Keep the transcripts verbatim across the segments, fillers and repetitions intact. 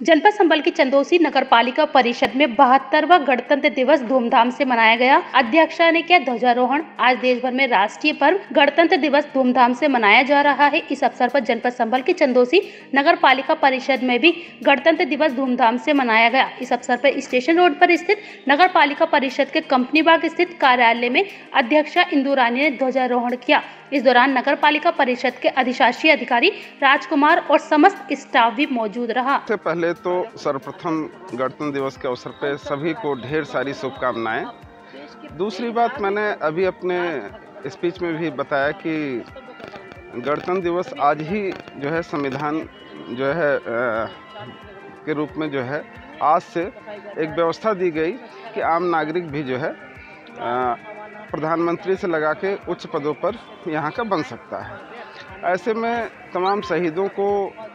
जनपद संबल की चंदौसी नगर पालिका परिषद में बहत्तरवां गणतंत्र दिवस धूमधाम से मनाया गया। अध्यक्षा ने किया ध्वजारोहण। आज देश भर में राष्ट्रीय पर्व गणतंत्र दिवस धूमधाम से मनाया जा रहा है। इस अवसर पर जनपद संबल की चंदौसी नगर पालिका परिषद में भी गणतंत्र दिवस धूमधाम से मनाया गया। इस अवसर पर स्टेशन रोड पर स्थित नगर पालिका परिषद के कंपनी बाग स्थित कार्यालय में अध्यक्षा इंदु रानी ने ध्वजारोहण किया। इस दौरान नगर पालिका परिषद के अधिशासी अधिकारी राजकुमार और समस्त स्टाफ भी मौजूद रहा। सबसे पहले तो सर्वप्रथम गणतंत्र दिवस के अवसर पर सभी को ढेर सारी शुभकामनाएं। दूसरी बात, मैंने अभी अपने स्पीच में भी बताया कि गणतंत्र दिवस आज ही जो है संविधान जो है आ, के रूप में जो है आज से एक व्यवस्था दी गई कि आम नागरिक भी जो है आ, प्रधानमंत्री से लगा के उच्च पदों पर यहाँ का बन सकता है। ऐसे में तमाम शहीदों को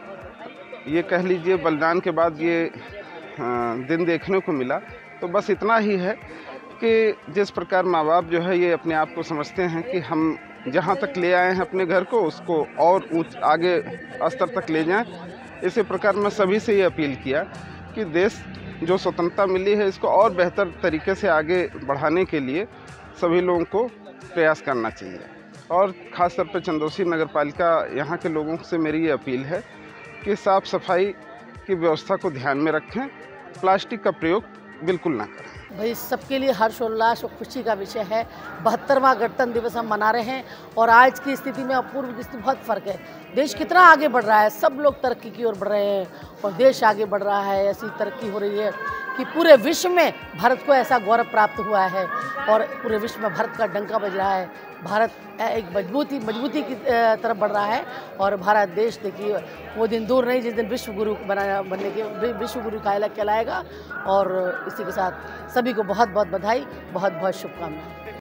ये कह लीजिए बलिदान के बाद ये दिन देखने को मिला। तो बस इतना ही है कि जिस प्रकार माँ बाप जो है ये अपने आप को समझते हैं कि हम जहाँ तक ले आए हैं अपने घर को उसको और ऊंच आगे स्तर तक ले जाएं, इसी प्रकार मैं सभी से ये अपील किया कि देश जो स्वतंत्रता मिली है इसको और बेहतर तरीके से आगे बढ़ाने के लिए सभी लोगों को प्रयास करना चाहिए। और ख़ास तौर पर चंदौसी नगर पालिका यहाँ के लोगों से मेरी ये अपील है कि साफ़ सफाई की व्यवस्था को ध्यान में रखें, प्लास्टिक का प्रयोग बिल्कुल ना करें। भाई सबके लिए हर्षोल्लास और खुशी का विषय है। बहत्तरवां गणतंत्र दिवस हम मना रहे हैं और आज की स्थिति में और पूर्व की स्थिति बहुत फ़र्क है। देश कितना आगे बढ़ रहा है, सब लोग तरक्की की ओर बढ़ रहे हैं और देश आगे बढ़ रहा है। ऐसी तरक्की हो रही है कि पूरे विश्व में भारत को ऐसा गौरव प्राप्त हुआ है और पूरे विश्व में भारत का डंका बज रहा है। भारत एक मजबूती मजबूती की तरफ बढ़ रहा है और भारत देश देखिए वो दिन दूर नहीं जिस दिन विश्व गुरु बनाया बनने के विश्व गुरु कहलाएगा। और इसी के साथ सभी को बहुत बहुत बधाई, बहुत बहुत शुभकामनाएं।